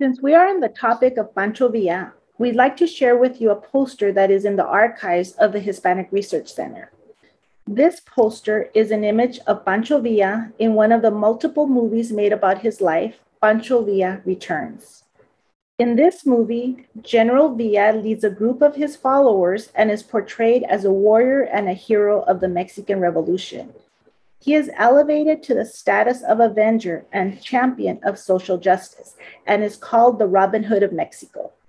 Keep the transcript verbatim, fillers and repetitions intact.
Since we are on the topic of Pancho Villa, we'd like to share with you a poster that is in the archives of the Hispanic Research Center. This poster is an image of Pancho Villa in one of the multiple movies made about his life, Pancho Villa Returns. In this movie, General Villa leads a group of his followers and is portrayed as a warrior and a hero of the Mexican Revolution. He is elevated to the status of avenger and champion of social justice and is called the Robin Hood of Mexico.